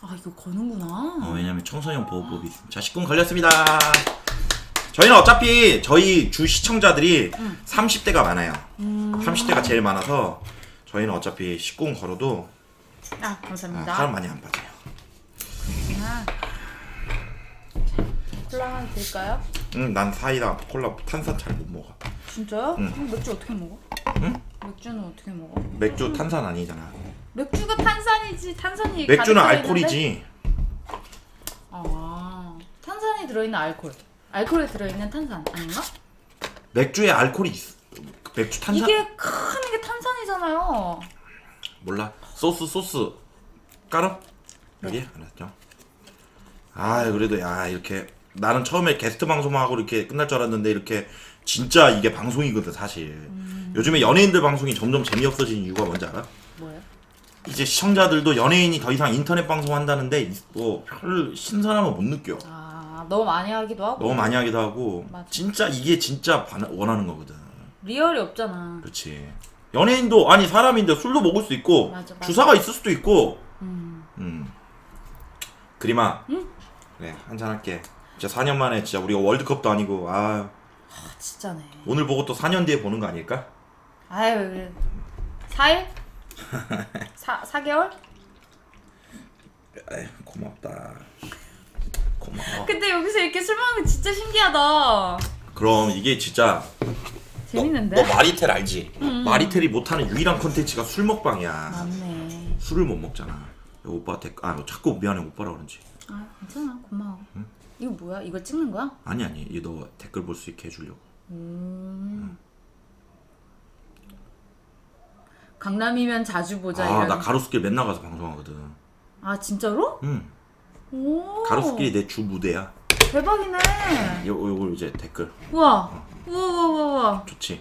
아 이거 거는구나. 왜냐면 청소년 보호법이 있습니다. 자, 식군 걸렸습니다. 저희는 어차피 저희 주 시청자들이 30대가 많아요. 30대가 제일 많아서 저희는 어차피 식군 걸어도 감사합니다. 사람 많이 안 받아요. 콜라 하나 드릴까요? 난 사이다 콜라 탄산 잘 못 먹어. 진짜요? 그럼 맥주 어떻게 먹어? 응? 맥주는 어떻게 먹어? 맥주 탄산 아니잖아. 맥주가 탄산이지. 탄산이 맥주는 가득 알코올이지. 탄산이 들어있는 알코올. 알코올에 들어있는 탄산 아닌가? 맥주에 알코올이 있어. 맥주 탄산? 이게 큰 게 탄산이잖아요. 몰라. 소스 깔아? 여기? 알았죠. 그래도 이렇게 나는 처음에 게스트 방송하고 이렇게 끝날 줄 알았는데 이렇게 진짜 이게 방송이거든 사실. 요즘에 연예인들 방송이 점점 재미없어지는 이유가 뭔지 알아? 뭐예요? 이제 시청자들도 연예인이 더 이상 인터넷 방송 한다는데 뭐 별 신선함을 못 느껴. 너무 많이 하기도 하고. 너무 많이 하기도 하고. 맞아. 진짜 이게 진짜 원하는 거거든. 리얼이 없잖아. 그렇지. 연예인도 아니 사람인데 술도 먹을 수 있고 맞아. 주사가 있을 수도 있고. 그림아. 그래 한잔 할게. 진짜 4년 만에 진짜 우리가 월드컵도 아니고 진짜네. 오늘 보고 또 4년 뒤에 보는 거 아닐까? 4일? 4개월? 고맙다. 고마워. 근데 여기서 이렇게 술 먹는 게 진짜 신기하다. 그럼 이게 진짜 재밌는데? 너 마리텔 알지? 마리텔이 못하는 유일한 콘텐츠가 술 먹방이야. 맞네. 술을 못 먹잖아. 오빠 자꾸 미안해 오빠라 그런지. 괜찮아. 고마워. 응? 이거 뭐야? 이거 찍는 거야? 아니 너 댓글 볼 수 있게 해주려고. 강남이면 자주 보자. 나 가로수길 맨날 가서 방송하거든. 진짜로? 응. 오. 가로수길이 내 주 무대야. 대박이네. 요걸 이제 댓글. 우와. 우와. 좋지.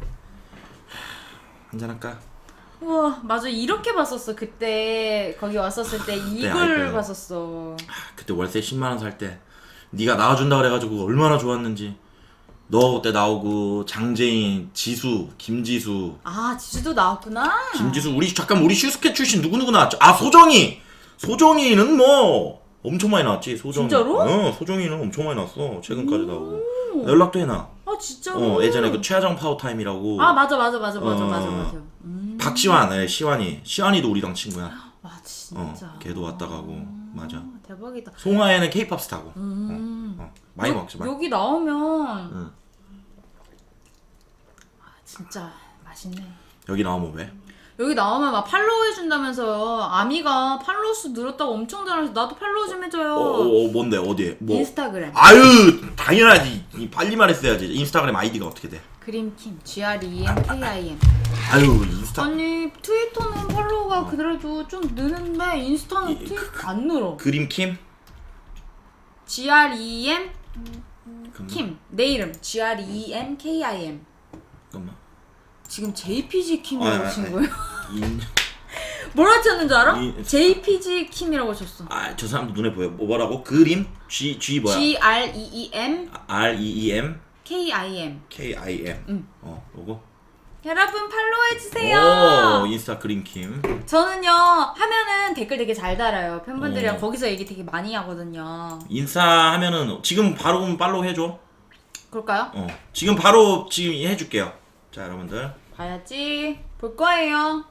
한잔 할까? 우와. 맞아. 이렇게 봤었어. 그때 거기 왔었을 때 이걸 봤었어. 그때 월세 10만원 살 때 네가 나와준다 그래가지고 얼마나 좋았는지. 너 그때 나오고 장재인, 지수, 김지수. 지수도 나왔구나. 김지수 우리 슈스케 출신 누구누구 나왔죠? 소정이는 뭐 엄청 많이 나왔지. 소정이. 진짜로? 소정이는 엄청 많이 나왔어. 최근까지 나오고. 연락도 해놔. 진짜로? 예전에 그 최하정 파워타임이라고. 맞아. 박시환, 시환이도 우리랑 친구야. 진짜. 걔도 왔다 가고. 맞아. 대박이다. 송하예는 케이팝 스타고. 많이 먹지 마. 여기 나오면 진짜 맛있네. 여기 나오면 왜? 여기 나오면 막 팔로우 해준다면서요. 아미가 팔로우 수 늘었다고 엄청 잘해서 나도 팔로우 좀 해줘요. 뭔데? 어디에? 뭐? 인스타그램. 당연하지. 빨리 말했어야지. 인스타그램 아이디가 어떻게 돼? 그림킴 GREMKIM. 인스타. 아니 트위터는 팔로우가 그래도 좀 느는데 인스타는 안 늘어. 그림킴? GREM 킴. 내 이름 GREMKIM. 잠깐만. 지금 JPG 킴이라고 친 거예요? 뭐라 쳤는 줄 알아? JPG 킴이라고 쳤어. 저 사람도 눈에 보여. 뭐라고? 그림? G 뭐야? GREEM REEM KIM. 요거. 여러분 팔로우 해주세요. 인스타 그림킴. 저는요 하면은 댓글 되게 잘 달아요. 팬분들이랑 거기서 얘기 되게 많이 하거든요. 인스타 하면은 지금 바로 팔로우 해줘. 그럴까요? 지금 바로 해줄게요. 자 여러분들 봐야지. 볼 거예요.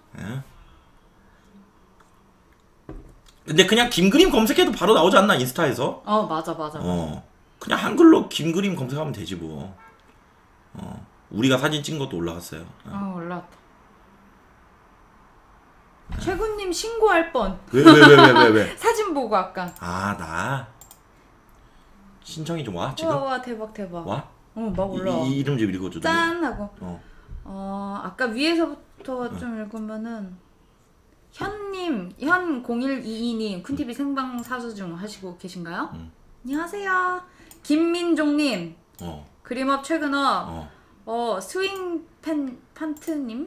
근데 그냥 김그림 검색해도 바로 나오지 않나 인스타에서? 맞아. 그냥 한글로 김그림 검색하면 되지 뭐. 우리가 사진 찍은 것도 올라갔어요. 올라왔다. 최군님 신고할 뻔. 왜? 사진 보고 아까. 나 신청이 좀 와 지금? 와 대박. 와? 막 올라와. 이 이름 좀 읽어줘. 짠 하고. 아까 위에서부터 좀 읽으면은 현님, 현0122님 쿤TV 생방 사수 중 하시고 계신가요? 안녕하세요. 김민종님, 그림업 최근업, 스윙 판트님,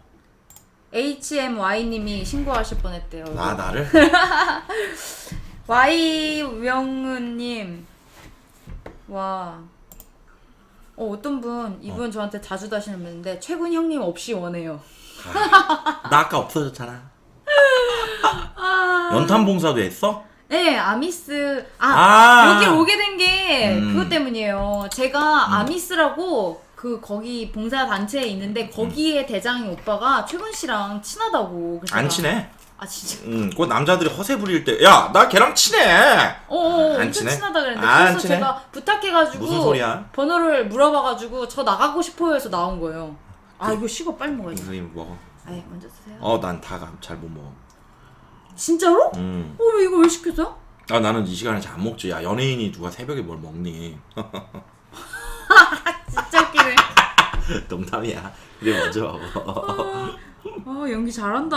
HMY님이 신고하실 뻔했대요. 나를? Y명은님, 와. 어떤 분, 이분 저한테 자주 다시는 분인데 최군 형님 없이 원해요. 나 아까 없어졌잖아. 연탄 봉사도 했어? 네, 아미스. 아. 여기 오게 된 게 음. 그것 때문이에요. 제가 아미스라고 거기 봉사 단체에 있는데 거기에 대장인 오빠가 최근 씨랑 친하다고. 그래서 안 제가- 친해. 아 진짜. 그 남자들이 허세 부릴 때, 야, 나 걔랑 친해. 안 엄청 친해? 친하다 그랬는데 안 그래서 친해? 제가 부탁해가지고 무슨 소리야? 번호를 물어봐가지고 저 나가고 싶어요 해서 나온 거예요. 이거 식어 빨리 먹어야지. 선생님 먹어. 아예 먼저 드세요. 난 다 잘 못 먹어. 진짜로? 음. 왜 이거 왜 시켰어? 나는 이 시간에 잘 안 먹지. 야, 연예인이 누가 새벽에 뭘 먹니? 진짜 웃기네. 농담이야. 그래 먼저 먹어. 연기 잘한다.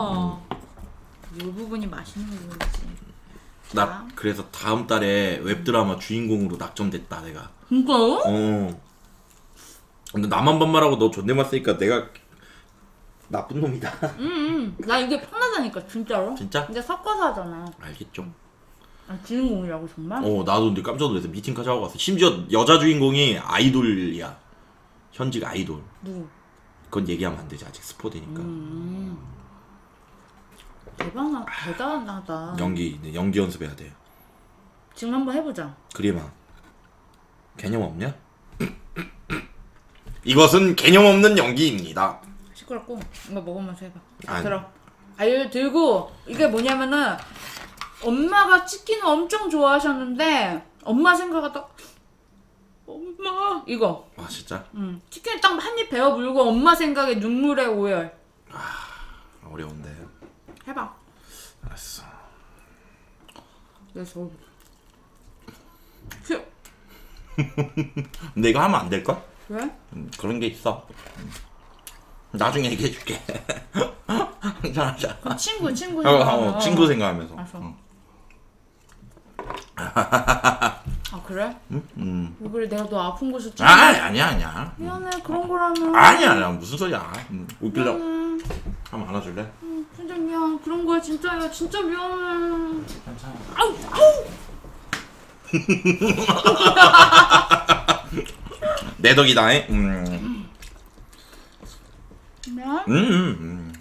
이 부분이 맛있는 부분이지. 나 그래서 다음 달에 웹드라마 주인공으로 낙점됐다 내가. 진짜요? 근데 나만 반말하고 너 존댓말 쓰니까 내가 나쁜 놈이다. 나 이게 편하다니까 진짜로. 진짜? 근데 섞어서 하잖아. 알겠죠? 주인공이라고 정말? 나도 근데 깜짝 놀라서 미팅까지 하고 왔어. 심지어 여자 주인공이 아이돌이야. 현직 아이돌. 누구? 그건 얘기하면 안 되지. 아직 스포되니까. 대단하다. 연기 연습해야 돼. 지금 한번 해보자. 그림아. 개념 없냐? 이것은 개념 없는 연기입니다. 시끄럽고 이거 먹으면서 해봐. 아니. 들어. 이거 들고 이게 뭐냐면은 엄마가 치킨을 엄청 좋아하셨는데 엄마 생각하다 엄마 이거 진짜? 치킨 딱 한 입 베어 물고 엄마 생각에 눈물의 오열. 어려운데. 해봐. 알았어. 그래서 근데 이거 하면 안 될까? 왜? 그런 게 있어. 나중에 얘기해줄게. 괜찮아. 친구 생각하면. 친구 생각하면서. 알았어. 그래? 왜 그래? 내가 너 아픈 곳을 좀 아니야. 미안해 그런 거라면. 아니야. 무슨 소리야. 웃기려고. 한번 안아줄래? 진짜 미안 그런 거야 진짜야 진짜 미안해. 괜찮아. 아우 내 덕이다. 미안.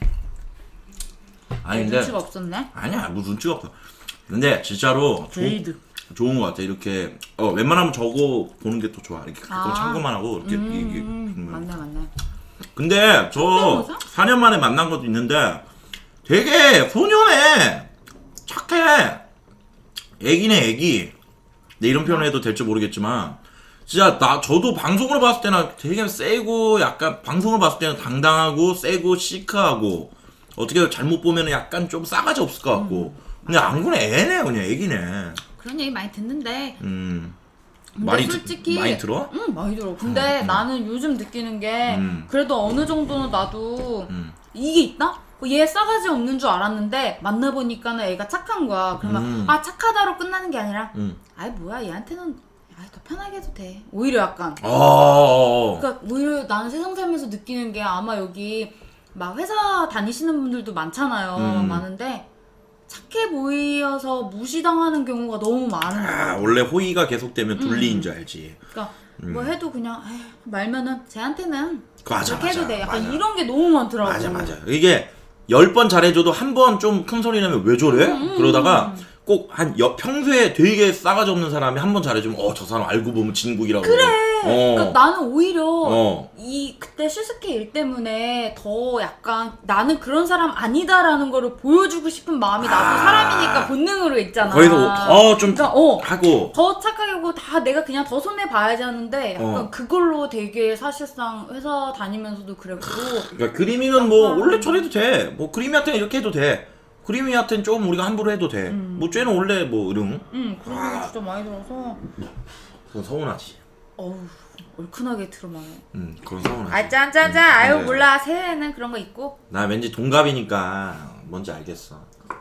아니 근데 눈치가 없었네. 아니야. 무슨 눈치가 없어. 근데 진짜로 제이드. 좋은 것 같아. 이렇게 웬만하면 저거 보는 게 더 좋아. 이렇게 가끔 아. 참고만 하고 이렇게 이게. 맞네. 근데 저 뭐죠? 4년 만에 만난 것도 있는데 되게 소년해. 착해. 애기네 애기. 내 이런 표현을 해도 될지 모르겠지만 진짜 저도 방송으로 봤을 때는 되게 세고 약간 방송을 봤을 때는 당당하고 세고 시크하고 어떻게 잘못 보면은 약간 좀 싸가지 없을 것 같고 근데 안 그래. 애네 그냥 애기네. 그런 얘기 많이 듣는데. 근데 많이 솔직히 많이 들어? 응 많이 들어. 근데 나는 요즘 느끼는 게 그래도 어느 정도는 나도 이게 있다? 얘 싸가지 없는 줄 알았는데 만나보니까는 애가 착한 거야. 그러면 착하다로 끝나는 게 아니라 아이 뭐야 얘한테는 더 편하게 해도 돼. 오히려 약간 그러니까 오히려 나는 세상 살면서 느끼는 게 아마 여기 막 회사 다니시는 분들도 많잖아요. 많은데 착해 보여서 무시당하는 경우가 너무 많은 거야. 원래 호의가 계속되면 둘리인 줄 알지. 그러니까 뭐 해도 그냥 말면은 쟤한테는 맞아, 이렇게 해도 맞아, 돼. 약간 맞아. 이런 게 너무 많더라고. 맞아. 이게 10번 잘해줘도 한 번 좀 큰 소리 내면 왜 저래? 그러다가 꼭 평소에 되게 싸가지 없는 사람이 한 번 잘해주면 저 사람 알고 보면 진국이라고. 그래. 그러니까 나는 오히려 그때 슈스케 일 때문에 더 약간 나는 그런 사람 아니다라는 거를 보여주고 싶은 마음이 나도 사람이니까 본능으로 있잖아. 거기서 더 좀 그러니까 하고 더 착하게 하고 다 내가 그냥 더 손해 봐야지 하는데 약간 그걸로 되게 사실상 회사 다니면서도 그랬고. 그러니까 그림이는 뭐 원래 저래도 돼. 뭐 그림이한테는 이렇게 해도 돼. 그림이한테는 조금 우리가 함부로 해도 돼. 뭐 쟤는 원래 뭐 그런 거 진짜 많이 들어서. 그건 서운하지. 얼큰하게 들어만 해. 그건 서운하지. 아유 근데 몰라 새해에는 그런 거 있고. 나 왠지 동갑이니까 뭔지 알겠어.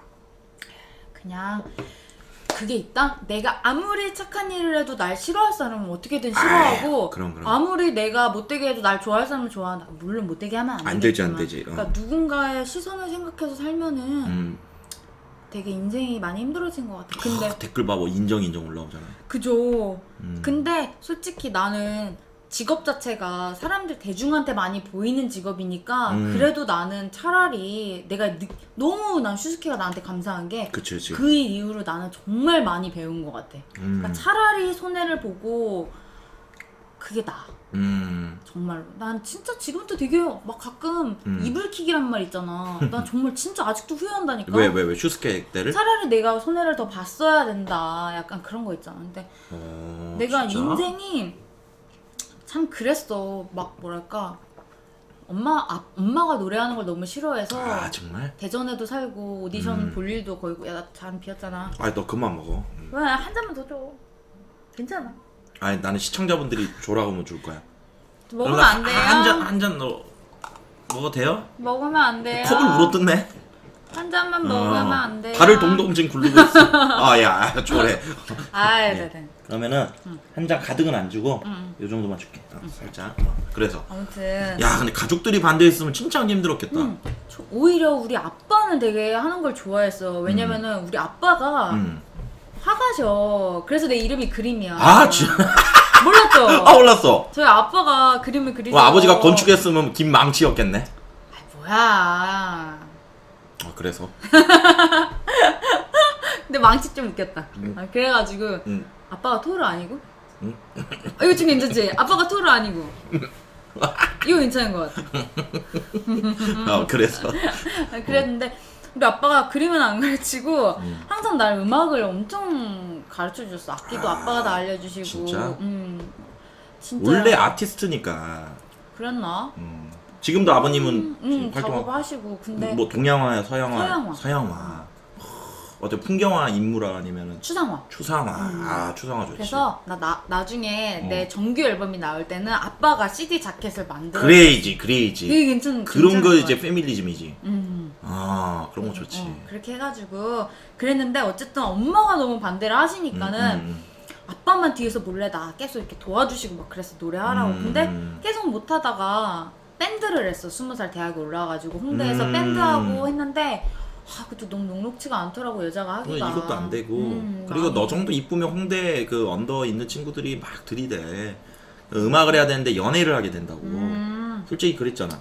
그냥 그게 있다? 내가 아무리 착한 일을 해도 날 싫어할 사람은 어떻게든 싫어하고 그럼. 아무리 내가 못되게 해도 날 좋아할 사람은 좋아한다. 물론 못되게 하면 안 되겠지만. 되지. 그러니까 누군가의 시선을 생각해서 살면은 되게 인생이 많이 힘들어진 것 같아. 근데 댓글 봐봐. 인정 올라오잖아. 그죠. 근데 솔직히 나는 직업 자체가 사람들 대중한테 많이 보이는 직업이니까 그래도 나는 차라리 내가 너무 난 슈스케가 나한테 감사한 게 그치. 그 이후로 나는 정말 많이 배운 것 같아. 그러니까 차라리 손해를 보고 그게 나아. 정말로. 난 진짜 지금도 되게 막 가끔 이불킥이란 말 있잖아. 난 정말 진짜 아직도 후회한다니까. 왜 슈스케 때를? 차라리 내가 손해를 더 봤어야 된다. 약간 그런 거 있잖아. 근데 내가 진짜? 인생이 참 그랬어. 막 뭐랄까 엄마가 노래하는 걸 너무 싫어해서 아 정말? 대전에도 살고 오디션 볼 일도 거의 야 나 잔 비었잖아. 아니 너 그만 먹어. 왜 한 잔만 더 줘. 괜찮아. 아니 나는 시청자분들이 줘라고 하면 줄 거야. 먹으면 안 돼요. 한 잔 너 먹어도 돼요? 먹으면 안 돼요. 컵을 물어뜯네. 한 잔만 먹으면 안 돼요. 발을 동동 지금 굴리고 있어. 아야 저래. 아이 네네. 그러면은 한 잔 가득은 안 주고 요 정도만 줄게. 살짝. 그래서. 아무튼. 야 근데 가족들이 반대했으면 진짜 힘들었겠다. 오히려 우리 아빠는 되게 하는 걸 좋아했어. 왜냐면은 우리 아빠가 화가셔. 그래서 내 이름이 그림이야. 아 진짜. 몰랐죠? 아 몰랐어. 저희 아빠가 그림을 그리서. 아버지가 건축했으면 김망치였겠네. 아 뭐야. 그래서. 근데 망치 좀 웃겼다. 그래가지고 아빠가 토르 아니고? 이거 좀 괜찮지? 아빠가 토르 아니고. 이거 괜찮은 것 같아. 그래서. 그랬는데 우리 아빠가 그림은 안 가르치고 항상 날 음악을 엄청 가르쳐줬어. 악기도 아빠가 다 알려주시고. 진짜? 진짜. 원래 아티스트니까. 그랬나? 지금도 아버님은 작업을 하시고. 근데 뭐 동양화야 서양화? 서양화. 어때 풍경화 인물화 아니면은 추상화. 추상화. 추상화 좋지. 그래서 나중에 내 정규 앨범이 나올 때는 아빠가 CD 자켓을 만들어. 그레이지. 되게 괜찮은 그런 거 이제 페미니즘이지. 그런 거 그래서, 좋지. 그렇게 해가지고 그랬는데 어쨌든 엄마가 너무 반대를 하시니까는 아빠만 뒤에서 몰래 나 계속 이렇게 도와주시고 막 그래서 노래하라고. 근데 계속 못하다가 밴드를 했어. 20살 대학에 올라와가지고 홍대에서 밴드하고 했는데 그것도 너무 녹록치가 않더라고 여자가 하기가. 이것도 안 되고. 그리고 너 정도 이쁘면 홍대 그 언더 있는 친구들이 막 들이대. 음악을 해야 되는데 연애를 하게 된다고. 솔직히 그랬잖아.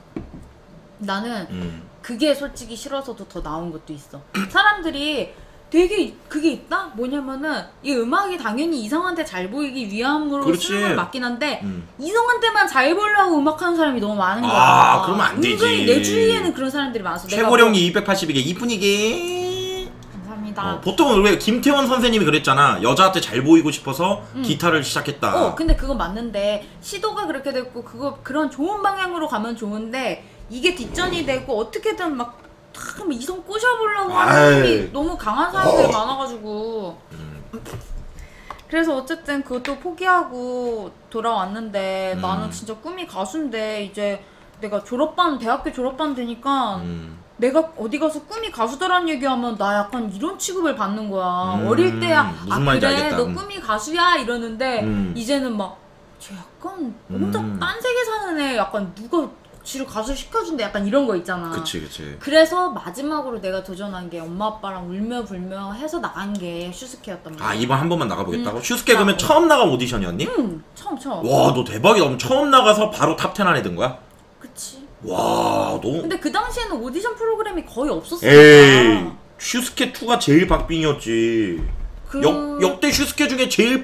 나는 그게 솔직히 싫어서도 더 나온 것도 있어. 사람들이 되게 그게 있다? 뭐냐면은 이 음악이 당연히 이성한테 잘 보이기 위함으로 쓰는 건 맞긴 한데 이성한테만 잘 보려고 음악하는 사람이 너무 많은 거야. 그러면 안 되지. 은근히 내 주위에는 그런 사람들이 많아서. 최고령이 282개 이쁜이게. 감사합니다. 보통은 왜 김태원 선생님이 그랬잖아. 여자한테 잘 보이고 싶어서 기타를 시작했다. 근데 그거 맞는데 시도가 그렇게 됐고 그런 좋은 방향으로 가면 좋은데 이게 뒷전이 되고 어떻게든 막 이성 꼬셔보려고 하는 사람이 너무 강한 사람들이 많아가지고. 그래서 어쨌든 그것도 포기하고 돌아왔는데 나는 진짜 꿈이 가수인데 이제 내가 대학교 졸업반 되니까 내가 어디 가서 꿈이 가수다라는 얘기하면 나 약간 이런 취급을 받는 거야. 어릴 때야 무슨 말인지 그래 알겠다. 너 꿈이 가수야 이러는데 이제는 막 쟤 약간 혼자 딴 세계 사는 애 약간 누가 지를 가수 시켜준대 약간 이런 거 있잖아. 그치. 그래서 마지막으로 내가 도전한 게 엄마 아빠랑 울며 불며 해서 나간 게 슈스케였단 말이야. 이번 한 번만 나가보겠다고? 슈스케 그러면 처음 나간 오디션이었니? 처음. 와, 너 대박이다. 그럼 처음 나가서 바로 탑10 안에 든 거야? 그치. 와, 너. 근데 그 당시에는 오디션 프로그램이 거의 없었어. 에이, 슈스케 2가 제일 박빙이었지. 역대 슈스케 중에 제일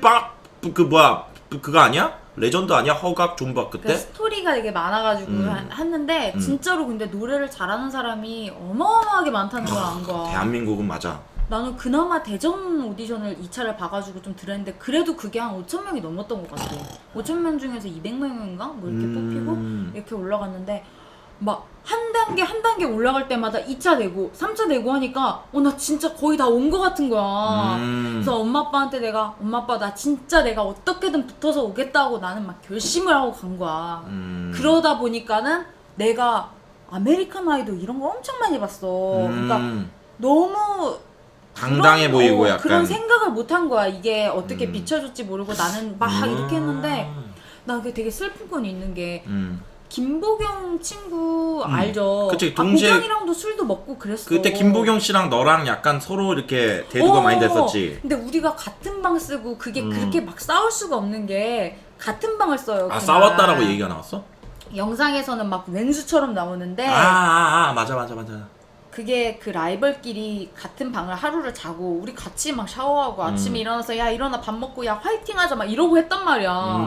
그거 아니야? 레전드 아니야? 허각 존박 그때? 그 스토리가 되게 많아가지고 했는데 진짜로 근데 노래를 잘하는 사람이 어마어마하게 많다는 걸 안 거야. 대한민국은 맞아. 나는 그나마 대전 오디션을 2차를 봐가지고 좀 들었는데 그래도 그게 한 5,000명이 넘었던 것 같아. 5,000명 중에서 200명인가? 뭐 이렇게 뽑히고 이렇게 올라갔는데 막 한 단계 올라갈 때마다 2차 내고 3차 내고 하니까 나 진짜 거의 다 온 것 같은 거야. 그래서 엄마 아빠한테 엄마 아빠 나 진짜 내가 어떻게든 붙어서 오겠다고 나는 막 결심을 하고 간 거야. 그러다 보니까는 내가 아메리칸 아이돌 이런 거 엄청 많이 봤어. 그러니까 너무 당당해 보이고 약간 그런 생각을 못 한 거야. 이게 어떻게 비춰줄지 모르고 나는 막 이렇게 했는데 나 그게 되게 슬픈 건 있는 게 김보경 친구 알죠? 그치, 동시에 보경이랑도 술도 먹고 그랬어. 그때 김보경 씨랑 너랑 약간 서로 이렇게 대두가 많이 됐었지. 근데 우리가 같은 방 쓰고 그게 그렇게 막 싸울 수가 없는 게 같은 방을 써요. 아 그날. 싸웠다라고 얘기가 나왔어? 영상에서는 막 왼수처럼 나오는데 맞아. 그게 그 라이벌끼리 같은 방을 하루를 자고 우리 같이 막 샤워하고 아침에 일어나서 야 일어나 밥 먹고 야 화이팅 하자 막 이러고 했단 말이야.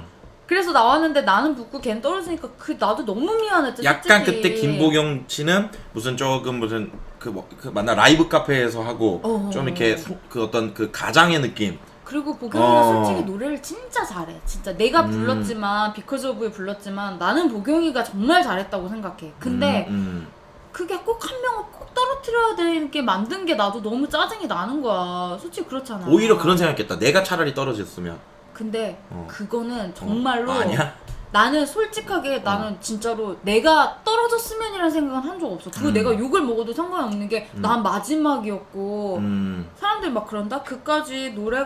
그래서 나왔는데 나는 붙고 걘 떨어지니까 그 나도 너무 미안했지. 약간 솔직히. 그때 김보경 씨는 무슨 조금 무슨 그 맞나 라이브 카페에서 하고 좀 이렇게 그 어떤 그 가장의 느낌. 그리고 보경이가 솔직히 노래를 진짜 잘해. 진짜 내가 불렀지만 비커즈 오브에 불렀지만 나는 보경이가 정말 잘했다고 생각해. 근데 그게 꼭 한 명을 꼭 떨어뜨려야 되게 만든 게 나도 너무 짜증이 나는 거야. 솔직히 그렇잖아. 오히려 그런 생각했다. 내가 차라리 떨어졌으면. 근데 그거는 정말로 아니야? 나는 솔직하게 나는 진짜로 내가 떨어졌으면이라는 생각은 한 적 없어. 그거 내가 욕을 먹어도 상관이 없는 게 난 마지막이었고 사람들이 막 그런다? 그까지 노래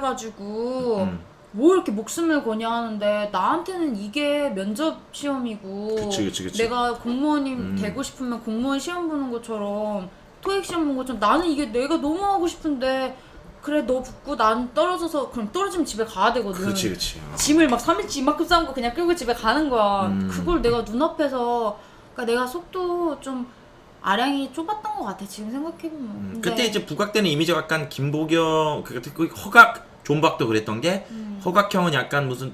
가지고 뭐 이렇게 목숨을 거냐 하는데 나한테는 이게 면접 시험이고 그치. 내가 공무원이 되고 싶으면 공무원 시험 보는 것처럼 토익 시험 보는 것처럼 나는 이게 내가 너무 하고 싶은데 그래 너 붙고 난 떨어져서 그럼 떨어지면 집에 가야 되거든. 그치. 짐을 막 3일치 이만큼 싸운 거 그냥 끌고 집에 가는 거야. 그걸 내가 눈앞에서 그러니까 내가 속도 좀 아량이 좁았던 것 같아 지금 생각해보면. 그때 이제 부각되는 이미지가 약간 김보경 그 허각 존박도 그랬던 게 허각형은 약간 무슨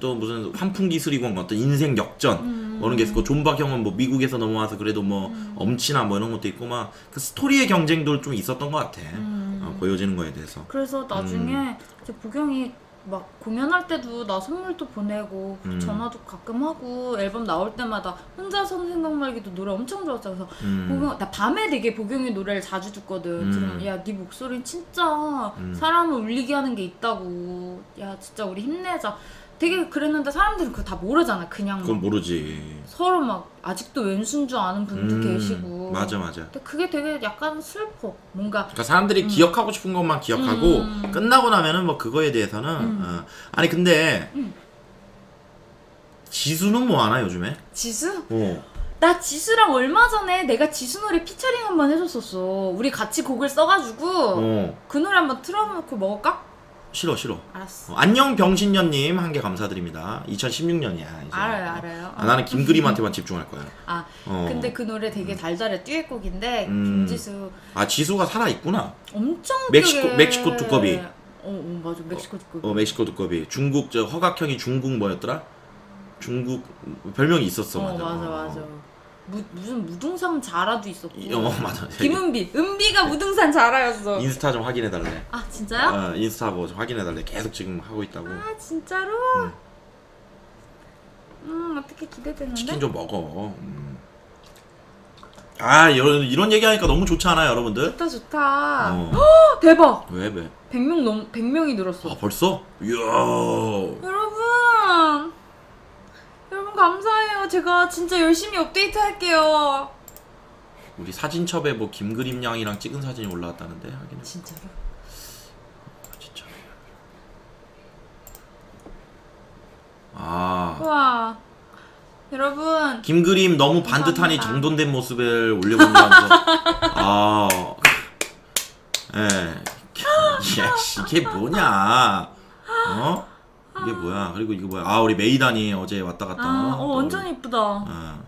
환풍기술이고 어떤 인생 역전 그런 게 있었고 존박형은 뭐 미국에서 넘어와서 그래도 뭐 엄치나 뭐 이런 것도 있고 막 그 스토리의 경쟁도 좀 있었던 것 같아. 보여지는 거에 대해서. 그래서 나중에 이제 보경이 막 공연할 때도 나 선물도 보내고 전화도 가끔 하고 앨범 나올 때마다 혼자서 생각 말기도 노래 엄청 좋았어. 그래서 보경, 나 밤에 되게 보경이 노래를 자주 듣거든. 그러면 야 네 목소리는 진짜 사람을 울리게 하는 게 있다고. 야 진짜 우리 힘내자. 되게 그랬는데 사람들은 그거 다 모르잖아. 그냥 그건 모르지. 서로 막 아직도 왼수인 줄 아는 분도 계시고. 맞아. 근데 그게 되게 약간 슬퍼. 뭔가 그러니까 사람들이 기억하고 싶은 것만 기억하고 끝나고 나면은 뭐 그거에 대해서는 아니 근데 지수는 뭐 하나 요즘에? 지수? 나 지수랑 얼마 전에 내가 지수 노래 피처링 한번 해줬었어. 우리 같이 곡을 써가지고 그 노래 한번 틀어놓고 먹을까? 싫어. 알았어. 안녕 병신년님 한 개 감사드립니다. 2016년이야. 알아요. 나는 김그림한테만 집중할 거야. 근데 그 노래 되게 달달해. 듀엣곡인데 김지수. 지수가 살아 있구나. 엄청 멕시코 두꺼비. 맞아. 멕시코 두꺼비. 멕시코 두꺼비. 중국 저 허각형이 중국 뭐였더라? 중국 별명이 있었어. 맞아. 무슨 무등산 자라도 있었고. 맞아. 은비가 무등산 자라였어. 인스타 좀 확인해달래. 아 진짜요? 인스타 뭐 좀 확인해달래. 계속 지금 하고 있다고. 아 진짜로? 어떻게 기대되는데? 치킨 좀 먹어. 이런 얘기하니까 너무 좋지 않아요, 여러분들? 좋다. 대박. 왜? 100명이 늘었어. 벌써? 이야. 여러분 감사해요. 제가 진짜 열심히 업데이트 할게요. 우리 사진첩에 뭐 김그림 양이랑 찍은 사진이 올라왔다는데 하긴. 진짜로? 진짜. 와. 여러분. 김그림 너무 반듯하니 정돈된 모습을 올려본다면서. 이게 뭐냐? 이게 뭐야? 그리고 이거 뭐야? 우리 메이단이 어제 왔다 갔다. 완전 이쁘다.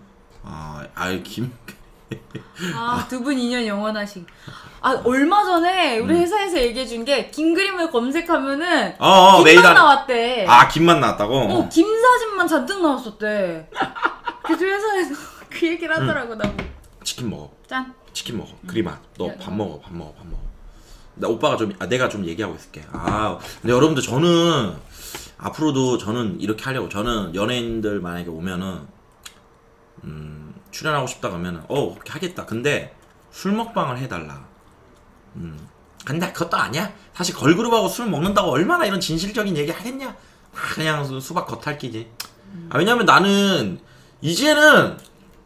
두 분 인연 영원하시. 얼마 전에 우리 회사에서 얘기해 준 게 김그림을 검색하면은 김만 메이단 나왔대. 김만 나왔다고? 김 사진만 잔뜩 나왔었대. 그래서 회사에서 그 얘기를 하더라고 나보고. 치킨 먹어. 짠. 치킨 먹어. 그림아, 너 밥 먹어. 나 오빠가 내가 좀 얘기하고 있을게. 근데 여러분들 저는 앞으로도 저는 이렇게 하려고. 저는 연예인들 만약에 오면은 출연하고 싶다 그러면은 그렇게 하겠다. 근데 술 먹방을 해달라. 근데 그것도 아니야. 사실 걸그룹하고 술 먹는다고 얼마나 이런 진실적인 얘기 하겠냐. 그냥 수박 겉핥기지. 왜냐면 나는 이제는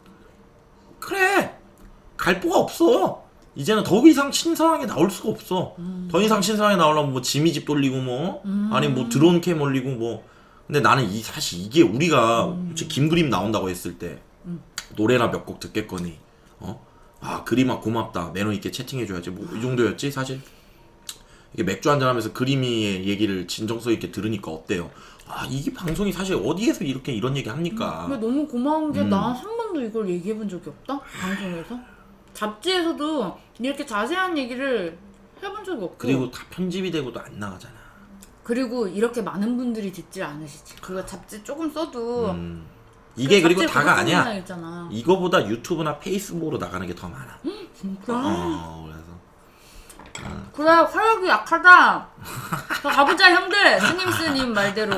그래 갈 데가 없어. 이제는 더 이상 신선하게 나올 수가 없어. 더 이상 신선하게 나오려면 뭐 지미집 돌리고 뭐 아니 뭐 드론 캠 올리고 뭐. 근데 나는 사실 이게 우리가 김그림 나온다고 했을 때 노래나 몇 곡 듣겠거니. 그림아 고맙다. 매너 있게 채팅해줘야지. 뭐 이 정도였지 사실. 이게 맥주 한잔하면서 그림이의 얘기를 진정성 있게 들으니까 어때요? 아 이게 방송이 사실 어디에서 이렇게 이런 얘기 합니까? 근데 너무 고마운 게 난 한 번도 이걸 얘기해 본 적이 없다? 방송에서? 잡지에서도 이렇게 자세한 얘기를 해본 적이 없고 그리고 다 편집이 되고도 안 나가잖아. 그리고 이렇게 많은 분들이 듣질 않으시지. 그거 잡지 조금 써도 이게 그리고 잡지에 다가 그것뿐이나 아니야. 있잖아. 이거보다 유튜브나 페이스북으로 나가는 게 더 많아. 진짜? 그래서 그래 화력이 약하다. 더 가보자 형들. 스님스님 말대로.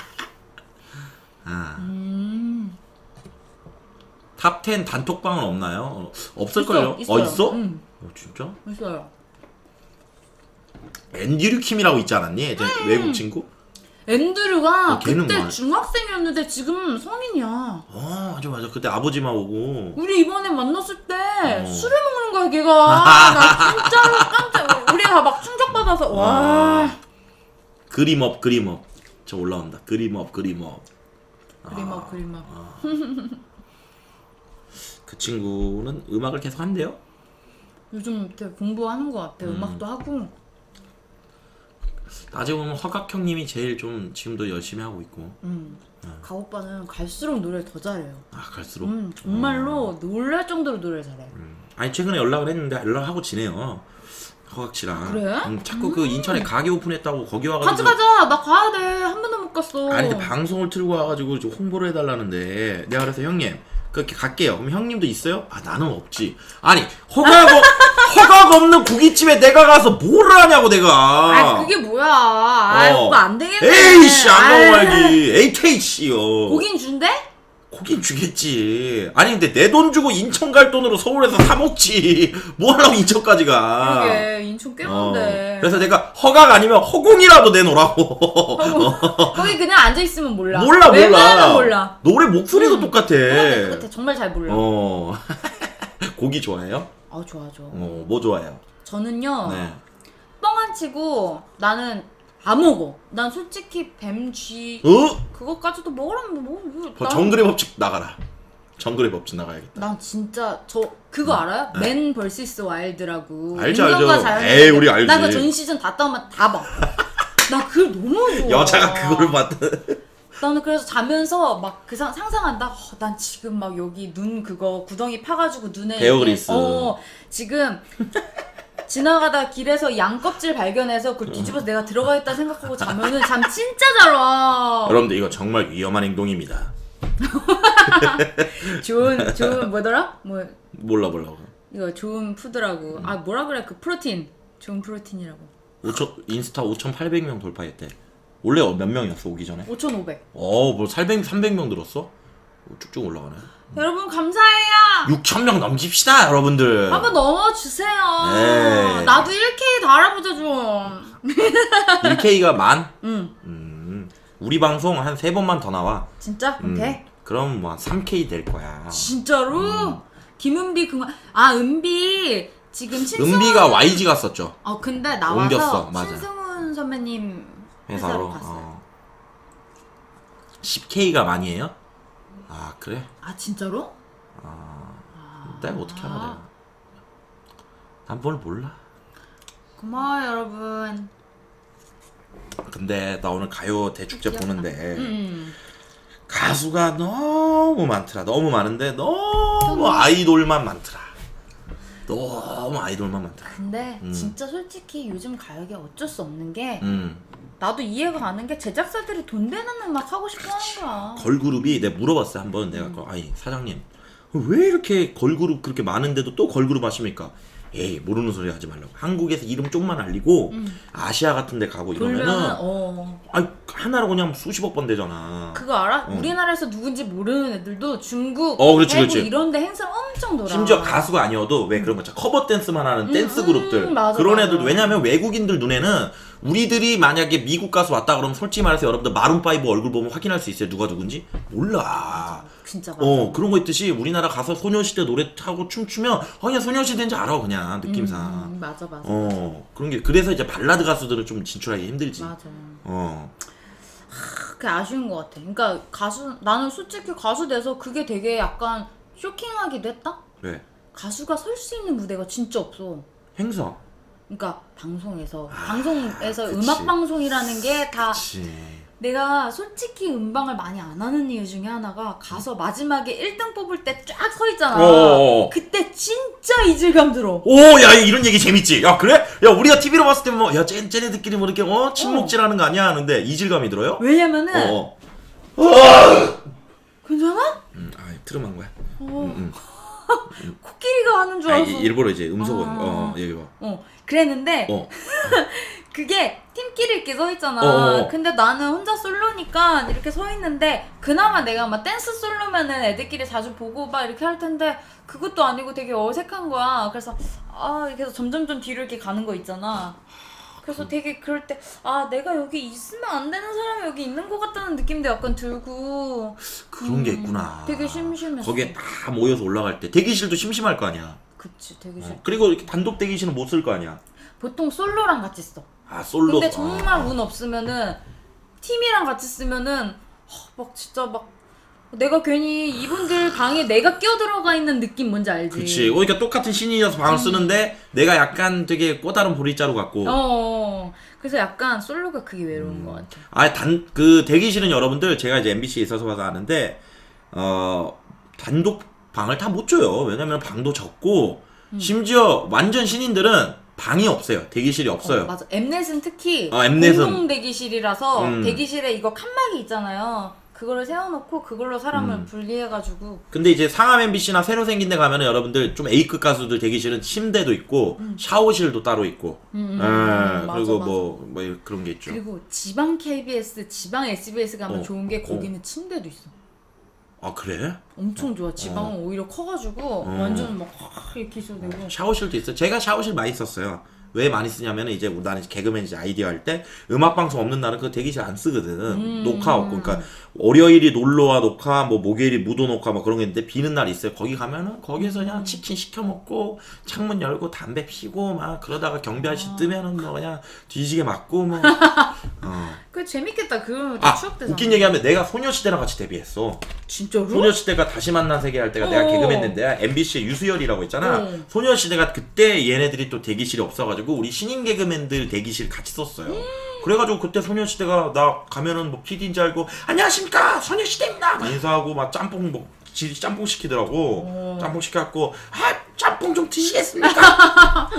탑10 단톡방은 없나요? 없을걸요? 있어요. 있어? 진짜? 있어요. 앤드류 킴이라고 있지 않았니? 외국 친구? 앤드류가 걔는 그때 뭐야? 중학생이었는데 지금 성인이야. 맞아. 그때 아버지만 오고. 우리 이번에 만났을 때 술을 먹는 거야 걔가. 나 진짜로 깜짝. 우리가 막 충격받아서 와. 그림업. 저 올라온다. 그림업. 그림업. 그 친구는 음악을 계속 한대요? 요즘 되게 공부하는 것 같아. 음악도 하고. 따지고 보면 허각 형님이 제일 좀 지금도 열심히 하고 있고. 가 오빠는 갈수록 노래를 더 잘해요. 갈수록? 정말로 놀랄 정도로 노래를 잘해. 아니 최근에 연락을 했는데 연락하고 지내요. 허각 씨랑. 그래? 자꾸 그 인천에 가게 오픈했다고 거기 와가지고. 같이 가자. 나 가야 돼. 한 번도 못 갔어. 아니 근데 방송을 틀고 와가지고 좀 홍보를 해달라는데 내가 그래서 형님 그렇게 갈게요. 그럼 형님도 있어요? 나는 없지. 아니 허각 없는 고깃집에 내가 가서 뭘 하냐고 내가. 그게 뭐야. 그거 안 되겠네. 에이씨 안 넘어가기. AKC요. 고긴 준대? 고긴 주겠지. 아니 근데 내 돈 주고 인천 갈 돈으로 서울에서 사 먹지. 뭐 하려고 인천까지 가. 그러게 인천 꽤 먼데. 그래서 내가 허각 아니면 허공이라도 내놓으라고. 거기 그냥 앉아있으면 몰라. 몰라. 웬만하면 몰라. 노래 목소리도 똑같아. 똑같아. 정말 잘 몰라. 고기 좋아해요? 좋아. 뭐 좋아해요? 저는요. 네. 뻥 안 치고 나는 안 먹어. 난 솔직히 뱀쥐 그거까지도 먹으라면 뭐. 정글의 법칙 나가라. 정글의 법칙 나가야겠다. 난 진짜 그거 알아요? 맨 vs 와일드라고. 알죠. 에이 우리 알지. 나 그 전 시즌 다 따면 다 봐. 나 그걸 너무 좋아. 여자가 그걸 봤다. 나는 그래서 자면서 막 상상한다. 난 지금 막 여기 눈 그거 구덩이 파가지고 눈에 베어그리스. 지금 지나가다 길에서 양 껍질 발견해서 그걸 뒤집어서 내가 들어가 있다 생각하고 자면은 잠 진짜 잘 와. 여러분들 이거 정말 위험한 행동입니다. 좋은 뭐더라? 몰라. 이거 좋은 푸드라고. 뭐라 그래? 그 프로틴. 좋은 프로틴이라고. 인스타 5,800명 돌파했대. 원래 몇 명이었어 오기 전에? 5,500. 뭐 300명 늘었어? 쭉쭉 올라가네. 여러분 감사해요. 6,000명 넘깁시다 여러분들. 한번 넘어주세요. 에이. 나도 1K 달아보자 좀. 1K가 만? 응. 우리 방송 한 3번만 더 나와. 진짜? 오케이. 그럼 뭐 3K 될 거야. 진짜로? 김은비 은비 지금 은비가 YG 갔었죠. 근데 나와서 옮겼어. 맞아. 신승훈 선배님 회사로 갔어요. 10K가 많이에요? 그래? 진짜로? 내가 어떻게 알아 내가. 난 뭘 몰라. 고마워요 여러분. 근데 나 오늘 가요 대축제 보는데 가수가 너무 많더라. 너무 많은데 너무 아이돌만 많더라. 근데 진짜 솔직히 요즘 가요계 어쩔 수 없는 게 나도 이해가 가는 게 제작사들이 돈 되는 음악 하고 싶어 하는 거야. 걸그룹이 내가 물어봤어 한번. 내가 아니 사장님 왜 이렇게 걸그룹 그렇게 많은데도 또 걸그룹 하십니까? 에이 모르는 소리 하지 말라고. 한국에서 이름 좀만 알리고 아시아 같은 데 가고 이러면은 하나로 그냥 수십억 번 되잖아. 그거 알아? 우리나라에서 누군지 모르는 애들도 중국, 그렇지. 이런 데 행사를 엄청 돌아. 심지어 가수가 아니어도 왜 그런 거 있잖아. 커버 댄스만 하는 댄스 그룹들. 맞아, 그런 맞아. 애들도 왜냐면 외국인들 눈에는 우리들이 만약에 미국 가수 왔다 그러면 솔직히 말해서 여러분들 마룬5 얼굴 보면 확인할 수 있어요. 누가 누군지? 몰라. 진짜 맞아. 그런 거 있듯이 우리나라 가서 소녀시대 노래하고 춤추면 그냥 소녀시대인지 알아 그냥 느낌상. 맞아. 그런 게 그래서 이제 발라드 가수들은 좀 진출하기 힘들지. 맞아. 그게 아쉬운 것 같아. 그러니까 나는 솔직히 가수 돼서 그게 되게 약간 쇼킹하기도 했다? 왜? 가수가 설 수 있는 무대가 진짜 없어. 행사. 그러니까 방송에서 그치. 음악 방송이라는 게 다 그치. 내가 솔직히 음방을 많이 안 하는 이유 중에 하나가 가서 마지막에 1등 뽑을 때 쫙 서 있잖아. 어어어. 그때 진짜 이질감 들어. 오, 야, 이런 얘기 재밌지? 야, 그래? 야, 우리가 TV로 봤을 때 뭐, 야, 쟤네들끼리 뭐 이렇게, 침묵질하는 거 아니야? 하는데, 이질감이 들어요? 왜냐면은 괜찮아? 트름한 거야. 코끼리가 하는 줄 알았어. 일부러 이제 음소거, 여기 봐. 그랬는데 그게 팀끼리 이렇게 서 있잖아. 근데 나는 혼자 솔로니까 이렇게 서 있는데 그나마 내가 막 댄스 솔로면은 애들끼리 자주 보고 막 이렇게 할 텐데 그것도 아니고 되게 어색한 거야. 그래서 이렇게 해서 점점점 뒤로 이렇게 가는 거 있잖아. 그래서 되게 그럴 때 내가 여기 있으면 안 되는 사람이 여기 있는 것 같다는 느낌도 약간 들고 그런 게 있구나. 되게 심심했어. 거기에 다 모여서 올라갈 때 대기실도 심심할 거 아니야. 그치, 대기실. 그리고 이렇게 단독 대기실은 못 쓸 거 아니야. 보통 솔로랑 같이 써. 솔로. 근데 정말 운 없으면은 팀이랑 같이 쓰면은 막 진짜 막 내가 괜히 이분들 방에 내가 끼어들어가 있는 느낌 뭔지 알지? 그치. 그러니까 똑같은 신인이어서 방을 쓰는데 내가 약간 되게 꼬다른 보리자루 같고. 그래서 약간 솔로가 그게 외로운 것 같아. 그 대기실은 여러분들 제가 이제 MBC에 있어서 봐서 아는데 단독 방을 다 못 줘요. 왜냐면 방도 적고 심지어 완전 신인들은 방이 없어요. 대기실이 없어요. 맞아. 엠넷은 특히 엠넷은 공동 대기실이라서 대기실에 이거 칸막이 있잖아요. 그거를 세워놓고 그걸로 사람을 분리해가지고. 근데 이제 상암 MBC나 새로 생긴 데 가면은 여러분들 좀 A급 가수들 대기실은 침대도 있고 샤워실도 따로 있고 맞아, 그리고 맞아. 뭐 그런 게 있죠. 그리고 지방 KBS, 지방 SBS 가면 좋은 게 거기는 침대도 있어. 아, 그래? 엄청 좋아. 지방은 오히려 커가지고 완전 막 이렇게 있어도 되고. 샤워실도 있어. 제가 샤워실 많이 썼어요. 왜 많이 쓰냐면은 이제 나는 개그맨 이제 아이디어 할 때 음악 방송 없는 날은 그 대기실 안 쓰거든. 녹화 없고. 그러니까 월요일이 놀러와 녹화, 뭐 목요일이 무도 녹화 뭐 그런 게 있는데 비는 날 있어요. 거기 가면은 거기서 그냥 치킨 시켜 먹고 창문 열고 담배 피고 막 그러다가 경비 아저씨 뜨면은 뭐 그냥 뒤지게 맞고 뭐. 그 재밌겠다. 그러면 추억되잖아. 웃긴 얘기하면 내가 소녀시대랑 같이 데뷔했어. 진짜로? 소녀시대가 다시 만난 세계 할 때가 내가 개그맨인데 MBC의 유수열이라고 있잖아. 소녀시대가 그때 얘네들이 또 대기실이 없어가지고 우리 신인 개그맨들 대기실 같이 썼어요. 그래가지고 그때 소녀시대가 나 가면은 뭐 PD인지 알고 안녕하십니까 소녀시대입니다 막 인사하고 막 짬뽕 뭐 짬뽕 시키더라고. 짬뽕 시켜갖고 짬뽕 좀 드시겠습니까?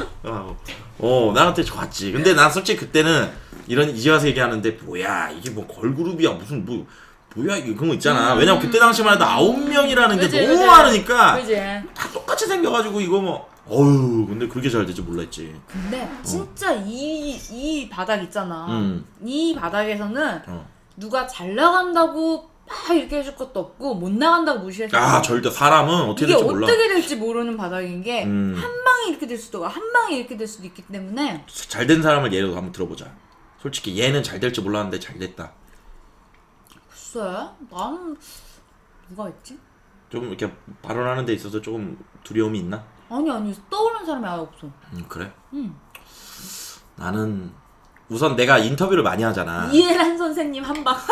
나한테 좋았지. 근데 난 솔직히 그때는 이제 와서 얘기하는데 뭐야 이게 뭐 걸그룹이야 무슨 뭐야 이게 그런 거 있잖아. 왜냐면 그때 당시만 해도 9명이라는 게 너무 많으니까 다 똑같이 생겨가지고 이거 뭐 근데 그렇게 잘 될지 몰랐지. 근데 진짜 이 바닥 있잖아. 이 바닥에서는 누가 잘 나간다고 막 이렇게 해줄 것도 없고 못 나간다고 무시해줄 것도 없고. 절대 사람은 어떻게 될지 몰라. 이게 어떻게 될지 모르는 바닥인 게 한 방에 이렇게 될 수도 있고 한 방에 이렇게 될 수도 있기 때문에 잘 된 사람을 예로 한번 들어보자. 솔직히 얘는 잘 될지 몰랐는데 잘 됐다. 글쎄 나는 누가 있지? 좀 이렇게 발언하는 데 있어서 조금 두려움이 있나? 아니 떠오르는 사람이 아예 없어. 그래? 나는 우선 내가 인터뷰를 많이 하잖아. 이해란 선생님 한 방.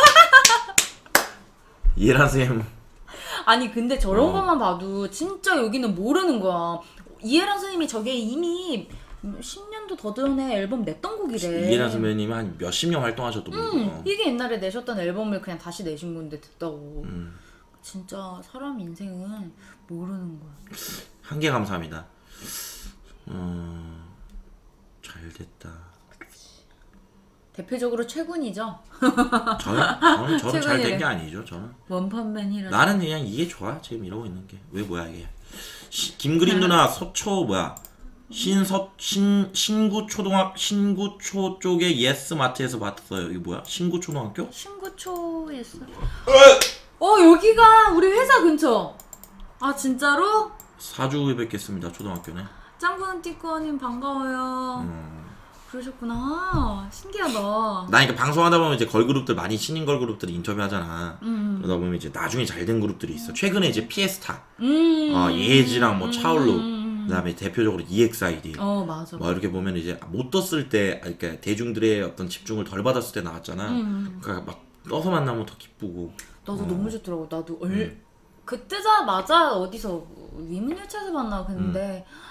이해란 선생님. 아니 근데 저런 것만 봐도 진짜 여기는 모르는 거야. 이해란 선생님이 저게 이미 10년도 더 전에 앨범 냈던 곡이래. 이해란 선배님이 한 몇십 년 활동하셨던 분이고. 이게 옛날에 내셨던 앨범을 그냥 다시 내신 건데 듣다고. 진짜 사람 인생은 모르는 거야. 한개 감사합니다. 잘 됐다. 대표적으로 최군이죠. 저는 잘 된 게 아니죠. 저는 원펀맨이라. 나는 그냥 이게 좋아. 지금 이러고 있는 게. 왜 뭐야 이게. 김그림 누나 서초 뭐야. 신구초 쪽에 예스마트에서 봤어요. 이게 뭐야? 신구초등학교? 신구초에서. 여기가 우리 회사 근처. 아 진짜로? 4주 후에 뵙겠습니다. 초등학교네. 짱구는 띠꺼님 반가워요. 그러셨구나. 신기하다. 나 이렇게 방송하다 보면 이제 걸그룹들 많이 신인 걸그룹들 인터뷰하잖아. 그러다 보면 이제 나중에 잘 된 그룹들이 있어. 최근에 이제 피에스타, 예지랑 뭐 차올루. 그다음에 대표적으로 EXID. 맞아. 뭐 이렇게 보면 이제 못 떴을 때, 그러니까 대중들의 어떤 집중을 덜 받았을 때 나왔잖아. 그러니까 막 떠서 만나면 더 기쁘고. 나도 너무 좋더라고. 나도 그 뜨자마자 어디서 위문열차에서 만나. 근데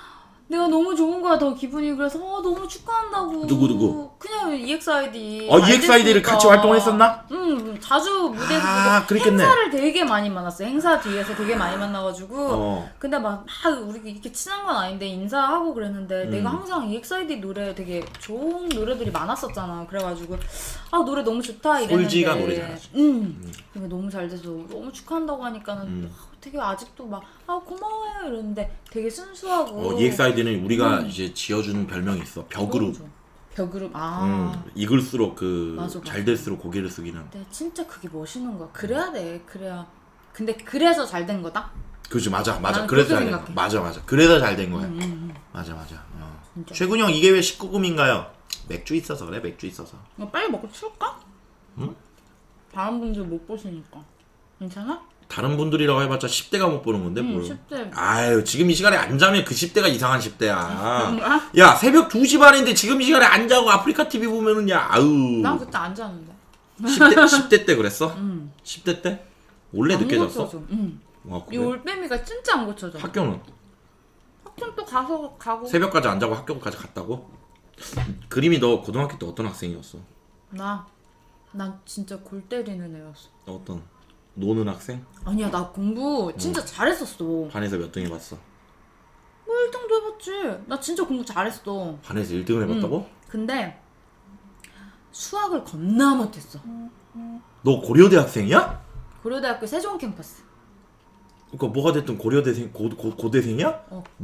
내가 너무 좋은 거야 더 기분이. 그래서 너무 축하한다고. 누구? 그냥 EXID. EXID를 같이 활동했었나? 응, 자주 무대에서 그랬겠네. 행사를 되게 많이 만났어. 행사 뒤에서 되게 많이 만나가지고. 근데 막 우리 이렇게 친한 건 아닌데 인사하고 그랬는데 내가 항상 EXID 노래 되게 좋은 노래들이 많았었잖아. 그래가지고 노래 너무 좋다 이랬는데. 솔지가 노래 잘하지. 근데 너무 잘 돼서 너무 축하한다고 하니까는 되게 아직도 막 고마워요 이러는데 되게 순수하고. EXID는 우리가 이제 지어주는 별명이 있어. 벽그룹. 벽그룹. 익을수록 맞아. 잘 될수록 고개를 숙이는. 근데 진짜 그게 멋있는 거야. 그래야 돼. 그래야. 근데 그래서 잘 된 거다. 그렇지 맞아. 나는 그래서 그렇게 잘 된 거야. 맞아. 그래서 잘 된 거야. 맞아. 최군이 형 이게 왜 19금인가요? 맥주 있어서 그래. 맥주 있어서. 이거 빨리 먹고 칠까? 응? 다른 분들 못 보시니까. 괜찮아? 다른 분들이라고 해봤자 10대가 못 보는 건데 뭘. 10대. 아유 지금 이 시간에 안 자면 그 10대가 이상한 10대야. 야 새벽 2시 반인데 지금 이 시간에 안 자고 아프리카 TV 보면은 야 아우. 난 그때 안 자는데. 10대 때 그랬어? 10대 때? 원래 늦게 잤어? 응. 이 올빼미가 진짜 안 고쳐져. 학교는? 학교는 또 가고. 새벽까지 안 자고 학교까지 갔다고? 그림이 너 고등학교 때 어떤 학생이었어? 난 진짜 골 때리는 애였어. 어떤? 노는 학생? 아니야 나 공부 진짜 잘했었어. 반에서 몇 등 해봤어? 뭐 1등도 해봤지. 나 진짜 공부 잘했어. 반에서 1등을 해봤다고? 근데 수학을 겁나 못했어. 너 고려대 학생이야? 고려대학교 세종 캠퍼스. 그니까 뭐가 됐든 고려대생 고대생이야?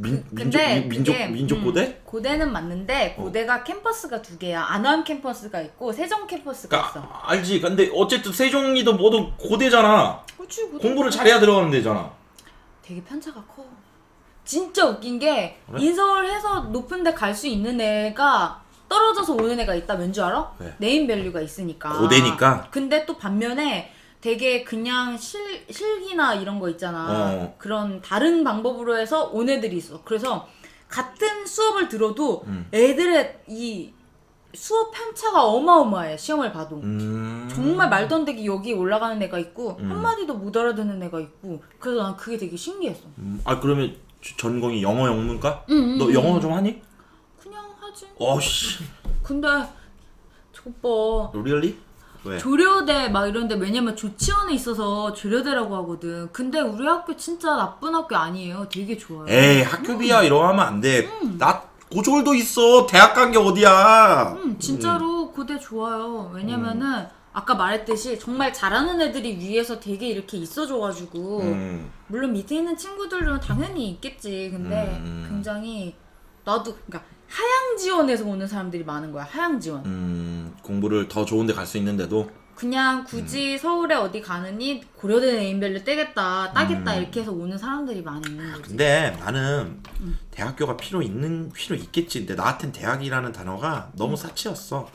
민족 고대? 고대는 맞는데 고대가 캠퍼스가 두 개야. 안암 캠퍼스가 있고 세종 캠퍼스가 있어. 알지. 근데 어쨌든 세종이도 모두 고대잖아. 그치, 공부를 잘해야 들어가는 데잖아. 되게 편차가 커. 진짜 웃긴 게 그래? 인서울해서 높은 데 갈 수 있는 애가 떨어져서 오는 애가 있다. 왠 줄 알아? 왜? 네임밸류가 있으니까. 고대니까? 근데 또 반면에 되게 그냥 실기나 이런 거 있잖아. 그런 다른 방법으로 해서 온 애들이 있어. 그래서 같은 수업을 들어도 애들의 이 수업 편차가 어마어마해. 시험을 봐도. 정말 말도 안 되게 여기 올라가는 애가 있고 한마디도 못 알아듣는 애가 있고. 그래서 난 그게 되게 신기했어. 그러면 전공이 영어 영문과? 너 영어 좀 하니? 그냥 하지. 어씨. 근데 오빠 really? 왜? 조려대 막 이런데 왜냐면 조치원에 있어서 조려대라고 하거든. 근데 우리 학교 진짜 나쁜 학교 아니에요. 되게 좋아요. 에이 학교비야 이러고 하면 안 돼. 나 고졸도 있어. 대학 간 게 어디야. 진짜로 고대 좋아요. 왜냐면은 아까 말했듯이 정말 잘하는 애들이 위에서 되게 이렇게 있어줘가지고 물론 밑에 있는 친구들은 당연히 있겠지. 근데 굉장히 나도 그러니까 하향 지원에서 오는 사람들이 많은 거야. 하향 지원. 공부를 더 좋은 데 갈 수 있는데도 그냥 굳이 서울에 어디 가느니 고려대 네임밸류 따겠다 이렇게 해서 오는 사람들이 많이 있는 거지. 근데 나는 대학교가 필요 있겠지. 근데 나한텐 대학이라는 단어가 너무 사치였어.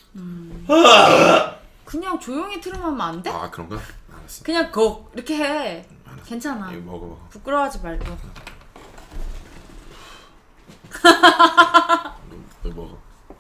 그냥 조용히 틀어놓으면 안 돼? 그런가? 알았어. 그냥 이렇게 해. 알았어. 괜찮아. 이거 먹어. 부끄러워하지 말고. 너 먹어.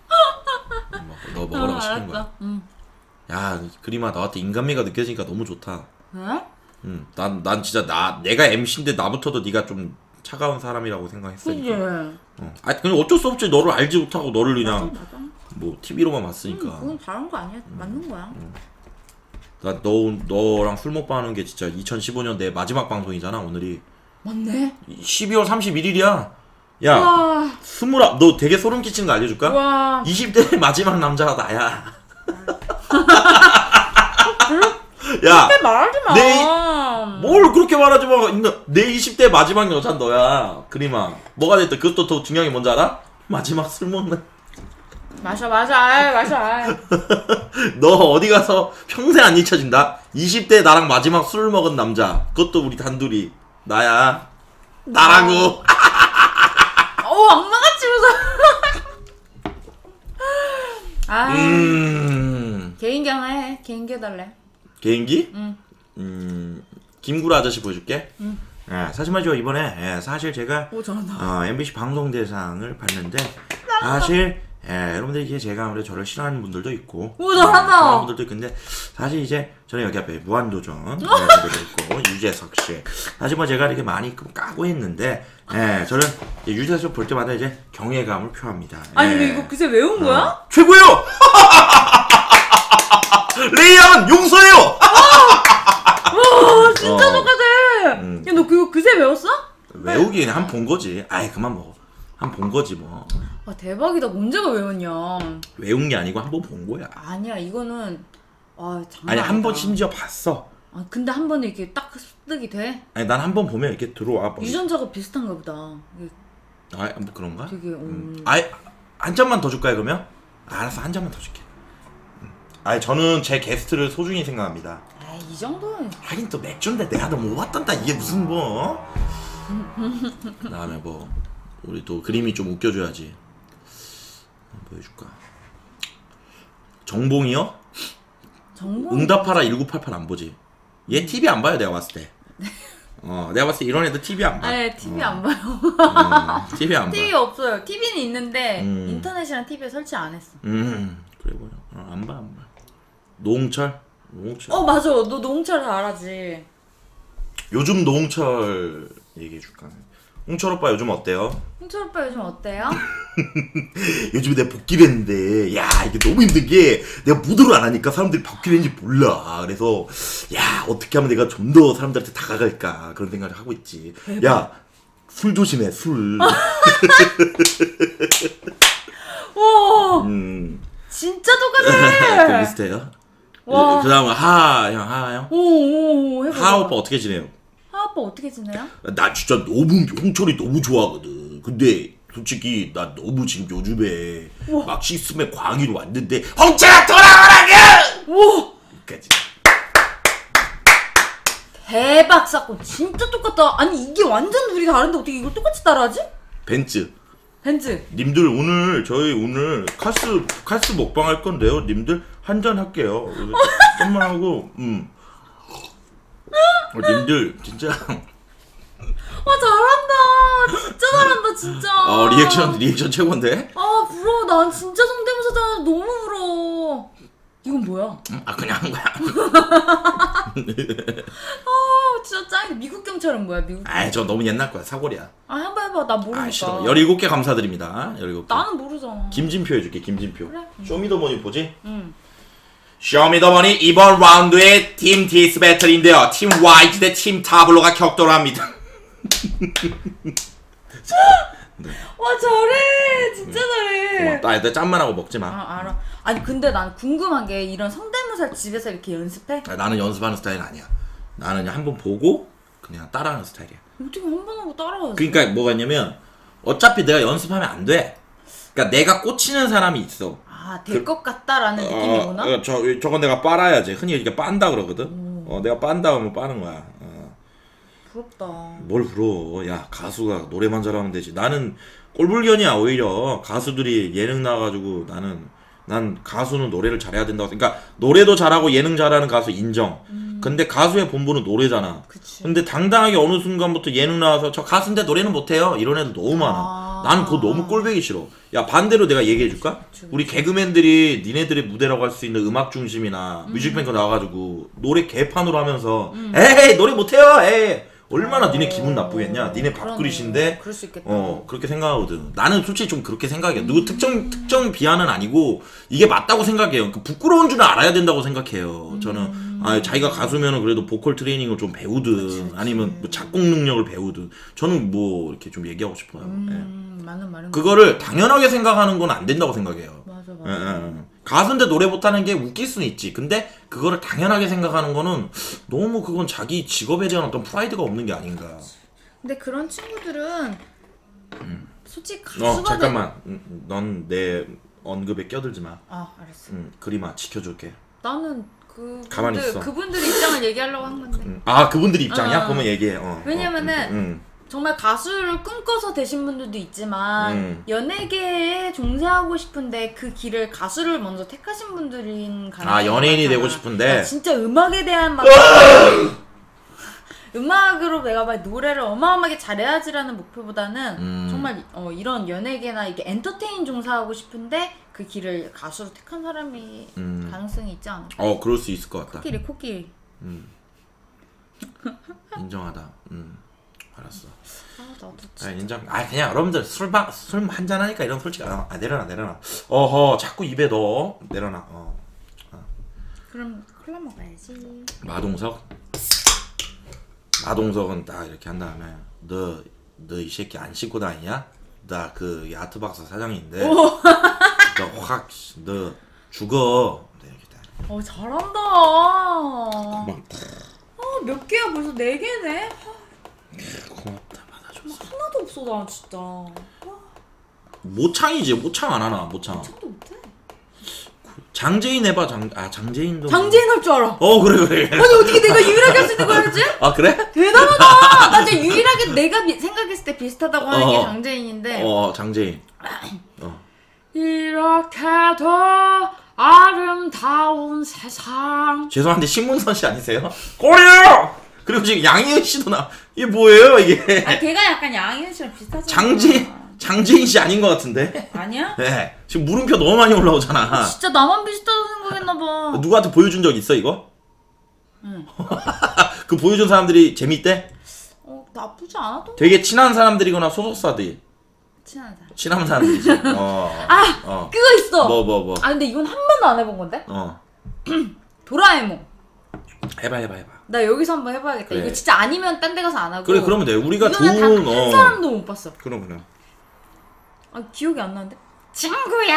너 먹으라고 시킨 거야. 야, 그림아 나한테 인간미가 느껴지니까 너무 좋다. 왜? 난 진짜 내가 MC인데 나부터도 네가 좀 차가운 사람이라고 생각했으니까. 그치. 그냥 어쩔 수 없지. 너를 알지 못하고 너를 그냥 맞아. 뭐 TV로만 봤으니까. 그건 다른 거 아니야. 맞는 거야. 나 너랑 술 먹방 하는 게 진짜 2015년 내 마지막 방송이잖아 오늘이. 맞네. 12월 31일이야. 야, 와. 너 되게 소름 끼치는 거 알려줄까? 와. 20대 마지막 남자가 나야. 야, 그렇게 말하지 마. 뭘 그렇게 말하지 마. 내 20대 마지막 여자는 너야. 그림아. 뭐가 됐든 그것도 더 중요한 게 뭔지 알아? 마지막 술 먹는. 마셔. 너 어디 가서 평생 안 잊혀진다. 20대 나랑 마지막 술 먹은 남자. 그것도 우리 단둘이. 나야. 나라고. 악마같이 웃어. 개인기 하나 해. 개인기 해달래. 개인기? 김구라 아저씨 보여줄게. 사실 말이죠 이번에 사실 제가 오 잘한다. MBC 방송대상을 받는데 사실 예, 여러분들 이게 제가 아무래도 저를 싫어하는 분들도 있고, 오, 잘한다. 싫어하는 분들도 있고, 근데 사실 이제 저는 여기 앞에 무한도전 있고 유재석 씨, 사실 뭐 제가 이렇게 많이 까고 있는데, 예, 저는 유재석 씨 볼 때마다 이제 경외감을 표합니다. 아니 예. 왜 이거 그새 외운 거야? 최고예요. 레이양은 용서해요. 와 진짜 똑같아. 야 너 그거 그새 외웠어? 외우긴 한 본 거지. 아이 그만 먹어. 한 본 거지 뭐. 아 대박이다. 언제가 외웠냐? 외운 게 아니고 한 번 본 거야. 아니야 이거는 장난 아니 한 번 아니다. 심지어 봤어. 아 근데 한 번에 이렇게 딱 습득이 돼? 아니 난 한 번 보면 이렇게 들어와. 뭐. 유전자가 비슷한가 보다. 이게 뭐 그런가? 되게 아이 한 잔만 더 줄까요 그러면? 알았어 한 잔만 더 줄게. 아니 저는 제 게스트를 소중히 생각합니다. 에이 이 정도는 하긴 또 맥주인데 내가 너 못 왔단다 이게 무슨 뭐. 그다음에 뭐 우리 또 그림이 좀 웃겨줘야지. 보여줄까? 정봉이요? 정봉? 응답하라 1988 안 보지. 얘 TV 안 봐요 내가 봤을 때. 내가 봤을 때 이런 애들 TV 안 봐. 아니 TV 안 봐요. TV 안 봐. TV 없어요. TV는 있는데 인터넷이랑 TV에 설치 안 했어. 그래 보여. 안 봐. 노홍철? 맞아. 너 노홍철 다 알아지. 요즘 노홍철 얘기해 줄까? 홍철 오빠 요즘 어때요? 홍철 오빠 요즘 어때요? 요즘에 내가 복귀를 했는데 야 이게 너무 힘든 게 내가 무도를 안 하니까 사람들이 복귀를 했는지 몰라. 그래서 야 어떻게 하면 내가 좀 더 사람들한테 다가갈까 그런 생각을 하고 있지. 야 술 조심해 술. 와 진짜 똑같아. 그 비슷해요. 와. 그 다음 하형. 오 해봐. 하 오빠 어떻게 지내요? 하 오빠 어떻게 지내요? 나 진짜 너무 홍철이 너무 좋아하거든. 근데 솔직히 나 너무 지금 요즘에 우와. 막 시스템에 과기로 왔는데 홍철아 돌아오라게! 오 까지. 대박 사건 진짜 똑같다. 아니 이게 완전 둘이 다른데 어떻게 이걸 똑같이 따라하지? 벤츠. 님들 오늘 카스 먹방 할 건데요. 님들 한잔 할게요. 좀만 하고 님들 진짜 와 잘한다. 진짜 잘한다 진짜. 리액션 최고인데? 아 부러워. 난 진짜 성대모사잖아. 너무 부러워. 이건 뭐야? 그냥 한 거야. 진짜 짱이다. 미국 경찰은 뭐야? 미국 저 너무 옛날 거야. 사골이야. 한번 해봐. 나 모르니까. 싫어. 17개 감사드립니다. 17개. 나는 모르잖아. 김진표 해줄게. 김진표. 그래? 쇼미더머니 보지? 응. 쇼미더머니 이번 라운드의 팀 디스 배틀인데요. 팀 화이트 대 팀 타블로가 격돌합니다. 와 잘해. 진짜 잘해. 고맙다. 나 짠만 하고 먹지 마. 알아. 아니 근데 난 궁금한 게 이런 성대모사를 집에서 이렇게 연습해? 나는 연습하는 스타일은 아니야. 나는 그냥 한번 보고 그냥 따라하는 스타일이야. 어떻게 한 번 하고 따라가지? 그러니까 뭐가 있냐면 어차피 내가 연습하면 안 돼. 그러니까 내가 꽂히는 사람이 있어. 될 것 같다라는 느낌이구나? 저건 내가 빨아야지. 흔히 이렇게 빤다 그러거든. 내가 빤다 하면 빠는 거야. 부럽다. 뭘 부러워. 야 가수가 노래만 잘하면 되지. 나는 꼴불견이야. 오히려 가수들이 예능 나와가지고 난 가수는 노래를 잘해야 된다고. 그러니까 노래도 잘하고 예능 잘하는 가수 인정. 근데 가수의 본분은 노래잖아. 그치. 근데 당당하게 어느 순간부터 예능 나와서 저 가수인데 노래는 못해요 이런 애들 너무 많아. 나는 그거 너무 꼴배기 싫어. 야 반대로 내가 얘기해줄까? 그치. 우리 개그맨들이 니네들의 무대라고 할 수 있는 음악 중심이나 뮤직뱅크 나와가지고 노래 개판으로 하면서 에이 노래 못해요 에이 얼마나 니네 기분 나쁘겠냐. 니네 밥그릇인데 그럴 수 있겠다. 그렇게 생각하거든. 나는 솔직히 좀 그렇게 생각해. 누구 특정 비하는 아니고 이게 맞다고 생각해요. 그 부끄러운 줄은 알아야 된다고 생각해요. 저는 자기가 가수면은 그래도 보컬 트레이닝을 좀 배우든 그치. 아니면 뭐 작곡 능력을 배우든 저는 뭐 이렇게 좀 얘기하고 싶어요. 맞는 말인 그거를 당연하게 생각하는 건 안 된다고 생각해요. 맞아. 가수인데 노래 못하는 게 웃길 수는 있지. 근데 그거를 당연하게 생각하는 거는 너무 그건 자기 직업에 대한 어떤 프라이드가 없는 게 아닌가. 근데 그런 친구들은 솔직히 가수가 잠깐만. 넌 내 언급에 껴들지 마. 알았어. 그림아 지켜줄게. 나는 가만히 있어. 그분들 입장을 얘기하려고 한 건데. 그분들이 입장이야? 그러면 얘기해. 왜냐면은 정말 가수를 꿈꿔서 되신 분들도 있지만 연예계에 종사하고 싶은데 그 길을 가수를 먼저 택하신 분들인 가능성이 연예인이 많잖아. 되고 싶은데 진짜 음악에 대한 막 음악으로 내가 막 노래를 어마어마하게 잘해야지라는 목표보다는 정말 이런 연예계나 이게 엔터테인 종사하고 싶은데 그 길을 가수로 택한 사람이 가능성이 있지 않을까? 그럴 수 있을 것 같다. 코끼리. 인정하다. 알았어. 나도 진짜. 인정. 그냥 여러분들 술 한잔 하니까 이런 솔직히 내려놔. 자꾸 입에 넣어. 내려놔. 그럼 콜라 먹어야지. 마동석은 딱 이렇게 한 다음에 너 이 새끼 안 씻고 다니냐? 나 그 야트박스 사장인데 너 죽어. 이렇게 딱. 잘한다. 고맙다. 몇 개야 벌써 4개네. 고맙다. 받아줬어. 하나도 없어 나 진짜. 모창이지. 모창 안 하나? 모창. 참도 못해. 장재인 해봐. 장재인도. 장재인 할 줄 알아. 그래. 아니 어떻게 내가 유일하게 할 수 있는 거야, 지? 그래? 대단하다. 나 진짜 유일하게 내가 생각했을 때 비슷하다고 하는 게 장재인인데. 장재인. 이렇게도 아름다운 세상. 죄송한데 신문선 씨 아니세요? 꼬리요! 그리고 지금 양희은 씨도 이게 뭐예요 이게? 걔가 약간 양희은 씨랑 비슷하잖아. 장재인 씨 아닌 것 같은데? 아니야? 네. 지금 물음표 너무 많이 올라오잖아. 진짜 나만 비슷하다고 생각했나봐. 누구한테 보여준 적 있어 이거? 응. 그 보여준 사람들이 재밌대? 나쁘지 않았던 되게 친한 사람들이거나 소속사들. 친한 사람들이지. 그거 있어. 뭐. 근데 이건 한 번도 안 해본 건데? 도라에몽. 해봐. 나 여기서 한번 해봐야겠다. 그래. 이거 진짜 아니면 딴 데 가서 안 하고. 그래, 그러면 돼. 우리가 좋은 한 사람도 못 봤어. 그럼. 기억이 안 나는데? 친구야.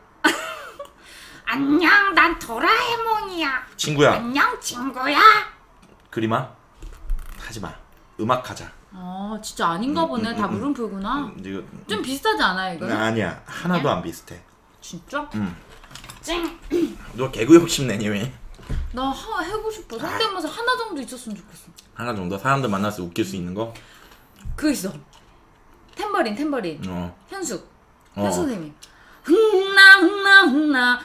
안녕, 난 도라에몽이야. 친구야. 안녕, 친구야. 그림아. 하지마. 음악 하자. 진짜 아닌가 보네. 다 물음표구나. 이거 좀 비슷하지 않아요, 이거? 아니야. 하나도 안 비슷해. 진짜? 찡. 너 개그 욕심 내니 왜? 나 해고 싶어. 성대모사 하나 정도 있었으면 좋겠어. 하나 정도? 사람들 만나서 웃길 수 있는 거? 그거 있어. 탬버린. 현숙 선생님. 훈나.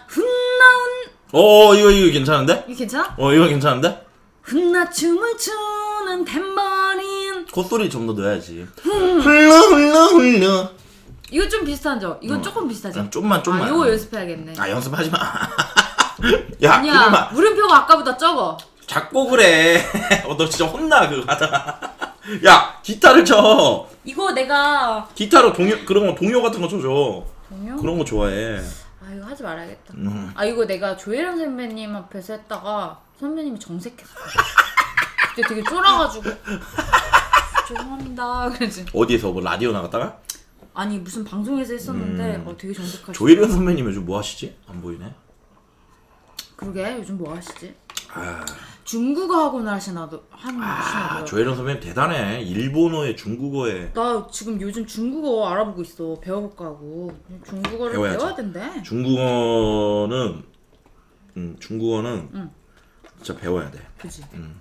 이거 괜찮은데? 이거 괜찮아? 이거 괜찮은데? 훈나 춤을 추는 탬버린. 콧소리 좀 더 넣어야지. 흘러. 이거 좀 비슷하죠? 이건 조금 비슷하죠? 좀만. 이거 연습해야겠네. 연습하지 마. 야, 아니야, 그림아. 물음표가 아까보다 적어. 작곡을 해. 너 진짜 혼나 그거 하다가. 야, 기타를 쳐. 이거 내가 기타로 그런 거 동요 같은 거 쳐줘. 동요? 그런 거 좋아해. 이거 하지 말아야겠다. 이거 내가 조혜련 선배님 앞에서 했다가 선배님이 정색했어. 그때 되게 쫄아가지고 죄송합니다 그러지. 어디에서 뭐 라디오 나갔다가? 아니 무슨 방송에서 했었는데 되게 정색하시고. 조혜련 선배님 요즘 뭐 하시지? 안 보이네. 그러게 요즘 뭐 하시지? 중국어 학원을 하시나더라고요. 조혜련 선배님 대단해. 일본어에 중국어에. 나 지금 요즘 중국어 알아보고 있어. 배워볼까 하고. 중국어를 배워야지. 배워야 된대. 중국어는 진짜 배워야 돼. 그치.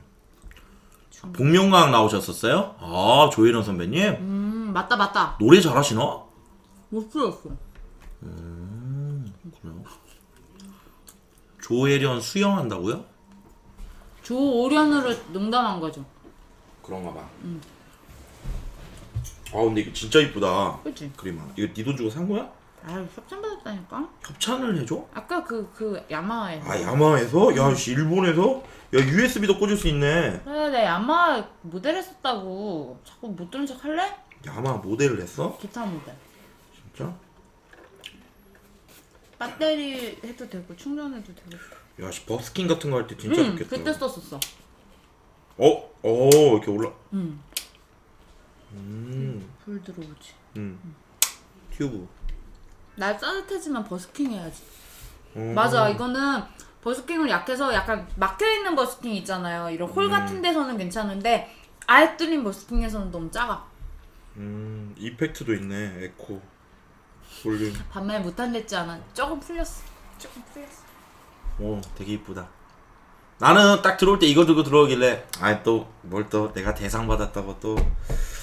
복면가왕 나오셨었어요? 조혜련 선배님? 맞다. 노래 잘하시나? 못 들었어. 그래요? 조혜련 수영한다고요? 조오련으로 농담한 거죠. 그런가 봐. 근데 이거 진짜 이쁘다. 그치? 그림아. 이거 네 돈 주고 산 거야? 협찬 받았다니까? 협찬을 해줘? 아까 그 야마하에서. 야마에서? 야, 일본에서? 야, USB도 꽂을 수 있네. 그래, 내 야마 모델 했었다고. 자꾸 못 들은 척 할래? 야마 모델을 했어? 기타 모델. 진짜? 배터리 해도 되고 충전해도 되고. 야, 버스킹 같은 거 할 때 진짜 좋겠다. 그때 썼었어. 이렇게 올라. 불 들어오지. 튜브. 날 따뜻해지면 버스킹 해야지. 맞아, 이거는 버스킹을 약해서 약간 막혀있는 버스킹 있잖아요. 이런 홀 같은 데서는 괜찮은데 아예 뚫린 버스킹에서는 너무 작아. 이펙트도 있네. 에코 볼륨. 반말 못한댔지 않아. 조금 풀렸어. 되게 이쁘다. 나는 딱 들어올 때 이거 들고 들어오길래 또 뭘 또 내가 대상 받았다고 또